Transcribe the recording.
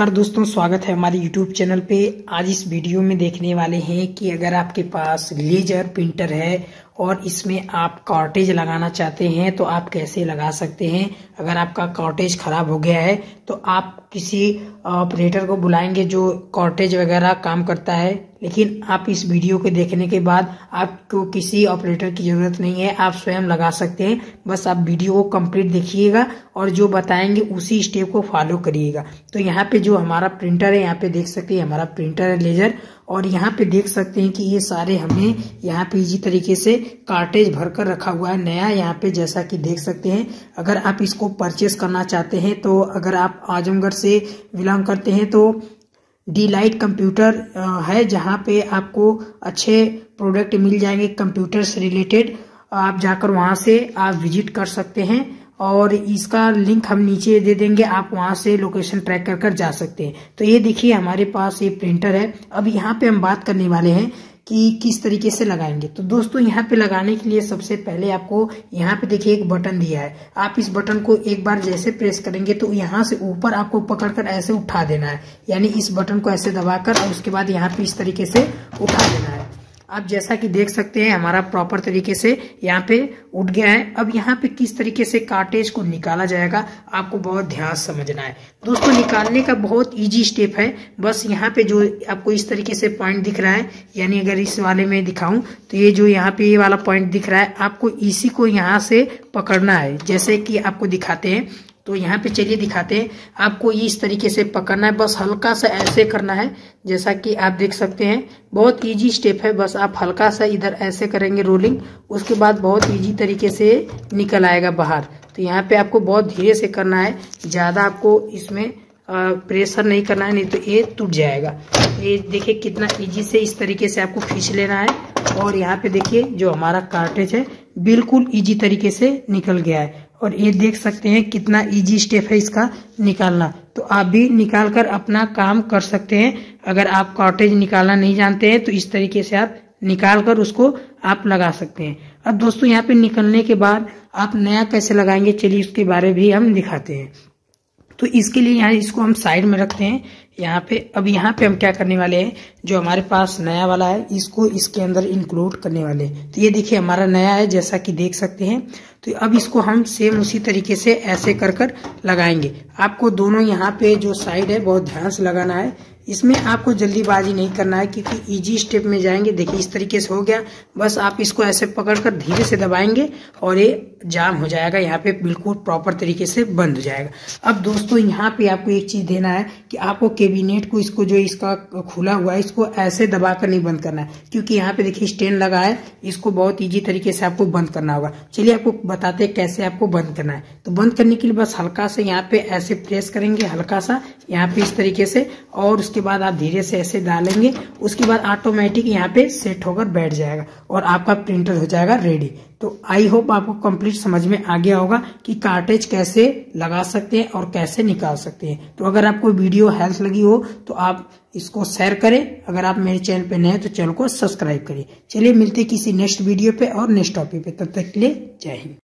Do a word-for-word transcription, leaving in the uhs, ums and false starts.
नमस्कार दोस्तों, स्वागत है हमारे YouTube चैनल पे। आज इस वीडियो में देखने वाले हैं कि अगर आपके पास लेजर प्रिंटर है और इसमें आप कॉर्टेज लगाना चाहते हैं तो आप कैसे लगा सकते हैं। अगर आपका कॉर्टेज खराब हो गया है तो आप किसी ऑपरेटर को बुलाएंगे जो कॉर्टेज वगैरह काम करता है, लेकिन आप इस वीडियो को देखने के बाद आपको किसी ऑपरेटर की जरूरत नहीं है, आप स्वयं लगा सकते हैं। बस आप वीडियो को कंप्लीट देखिएगा और जो बताएंगे उसी स्टेप को फॉलो करिएगा। तो यहाँ पे जो हमारा प्रिंटर है, यहाँ पे देख सकते हैं हमारा प्रिंटर है लेजर, और यहाँ पे देख सकते हैं कि ये सारे हमने यहाँ पे इजी तरीके से कार्टेज भरकर रखा हुआ है नया। यहाँ पे जैसा कि देख सकते हैं, अगर आप इसको परचेस करना चाहते हैं तो अगर आप आजमगढ़ से बिलोंग करते हैं तो डी लाइट कंप्यूटर है, जहाँ पे आपको अच्छे प्रोडक्ट मिल जाएंगे कंप्यूटर से रिलेटेड। आप जाकर वहां से आप विजिट कर सकते हैं और इसका लिंक हम नीचे दे देंगे, आप वहां से लोकेशन ट्रैक कर कर जा सकते हैं। तो ये देखिए हमारे पास ये प्रिंटर है। अब यहाँ पे हम बात करने वाले हैं कि किस तरीके से लगाएंगे। तो दोस्तों यहाँ पे लगाने के लिए सबसे पहले आपको यहाँ पे देखिए एक बटन दिया है, आप इस बटन को एक बार जैसे प्रेस करेंगे तो यहाँ से ऊपर आपको पकड़कर ऐसे उठा देना है, यानी इस बटन को ऐसे दबाकर और उसके बाद यहाँ पे इस तरीके से उठा देना है। आप जैसा कि देख सकते हैं हमारा प्रॉपर तरीके से यहाँ पे उठ गया है। अब यहाँ पे किस तरीके से कार्टेज को निकाला जाएगा आपको बहुत ध्यान समझना है दोस्तों। निकालने का बहुत इजी स्टेप है, बस यहाँ पे जो आपको इस तरीके से पॉइंट दिख रहा है, यानी अगर इस वाले में दिखाऊं तो ये जो यहाँ पे ये वाला पॉइंट दिख रहा है, आपको इसी को यहाँ से पकड़ना है। जैसे कि आपको दिखाते हैं, तो यहाँ पे चलिए दिखाते हैं। आपको इस तरीके से पकड़ना है, बस हल्का सा ऐसे करना है, जैसा कि आप देख सकते हैं। बहुत इजी स्टेप है, बस आप हल्का सा इधर ऐसे करेंगे रोलिंग, उसके बाद बहुत इजी तरीके से निकल आएगा बाहर। तो यहाँ पे आपको बहुत धीरे से करना है, ज्यादा आपको इसमें प्रेशर नहीं करना है, नहीं तो ये टूट जाएगा। ये देखिए कितना इजी से इस तरीके से आपको खींच लेना है। और यहाँ पे देखिए जो हमारा कार्टेज है बिल्कुल इजी तरीके से निकल गया है, और ये देख सकते हैं कितना इजी स्टेप है इसका निकालना। तो आप भी निकाल कर अपना काम कर सकते हैं। अगर आप कार्टेज निकालना नहीं जानते हैं तो इस तरीके से आप निकाल कर उसको आप लगा सकते हैं। अब दोस्तों यहाँ पे निकलने के बाद आप नया कैसे लगाएंगे, चलिए उसके बारे भी हम दिखाते हैं। तो इसके लिए यहाँ इसको हम साइड में रखते हैं यहाँ पे। अब यहाँ पे हम क्या करने वाले हैं, जो हमारे पास नया वाला है इसको इसके अंदर इंक्लूड करने वाले हैं। तो ये देखिए हमारा नया है, जैसा कि देख सकते हैं। तो अब इसको हम सेम उसी तरीके से ऐसे कर कर लगाएंगे। आपको दोनों यहाँ पे जो साइड है बहुत ध्यान से लगाना है। इसमें आपको जल्दीबाजी नहीं करना है क्योंकि इजी स्टेप में जाएंगे। देखिए इस तरीके से हो गया, बस आप इसको ऐसे पकड़कर धीरे से दबाएंगे और ये जाम हो जाएगा, यहाँ पे बिल्कुल प्रॉपर तरीके से बंद हो जाएगा। अब दोस्तों यहाँ पे आपको एक चीज देना है कि आपको कैबिनेट को, इसको जो इसका खुला हुआ है इसको ऐसे दबाकर नहीं बंद करना है, क्योंकि यहाँ पे देखिए स्टैंड लगा है, इसको बहुत ईजी तरीके से आपको बंद करना होगा। चलिए आपको बताते हैं कैसे आपको बंद करना है। तो बंद करने के लिए बस हल्का से यहाँ पे ऐसे प्रेस करेंगे, हल्का सा यहाँ पे इस तरीके से, और उसके बाद आप धीरे से ऐसे डालेंगे। उसके बाद ऑटोमेटिक यहाँ पे सेट होकर बैठ जाएगा और आपका प्रिंटर हो जाएगा रेडी। तो आई होप आपको कंप्लीट समझ में आ गया होगा कि कार्टेज कैसे लगा सकते हैं और कैसे निकाल सकते हैं। तो अगर आपको वीडियो हेल्प लगी हो तो आप इसको शेयर करें। अगर आप मेरे चैनल पे नए हैं तो चैनल को सब्सक्राइब करें। चलिए मिलते हैं किसी नेक्स्ट वीडियो पे और नेक्स्ट टॉपिक पे, तब तक के लिए जय हिंद।